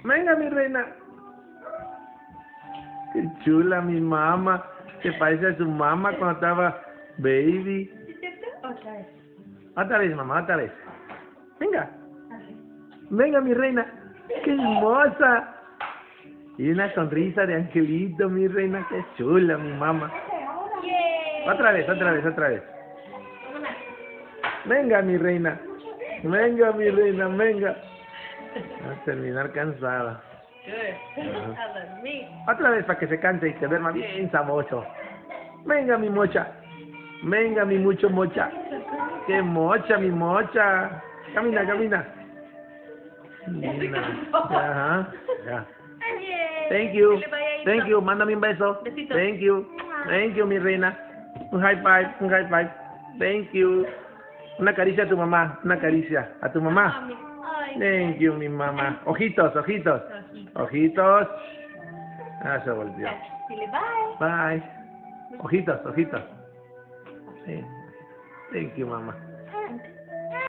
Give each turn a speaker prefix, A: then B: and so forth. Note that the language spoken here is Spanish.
A: Venga, mi reina. Qué chula mi mamá. Se parece a su mamá cuando estaba baby.
B: ¿Sí, cierto? Otra vez.
A: Otra vez, mamá, otra vez. Venga.
B: Así.
A: Venga, mi reina. ¡Qué hermosa! Y una sonrisa de angelito, mi reina. ¡Qué chula, mi mamá!
B: ¡Yay!
A: Otra vez, otra vez, otra vez.
B: Una más.
A: Venga, mi reina. Venga, mi reina, venga. Va a terminar cansada.
B: Good. A dormir.
A: Otra vez para que se canse y se duerma bien saboso. Venga, mi mocha. Venga, mi mucho mocha. ¡Qué mocha, mi mocha! Camina, camina. Mira. Ajá. Ya.
B: Yay.
A: Thank you.
B: Dile bye ahí,
A: Thank you. Mándame un beso.
B: Besito.
A: Thank you. Thank you, mi reina. Un high five. Un high five. Thank you. Una caricia a tu mamá. Una caricia a tu mamá.
B: Mami. Ay.
A: Thank you, mi mamá. Ojitos, ojitos.
B: Ojito.
A: Ojitos. Ah, se volvió.
B: Dile bye.
A: Bye. Ojitos, ojitos. Sí. Thank you, mamá.
B: Ah.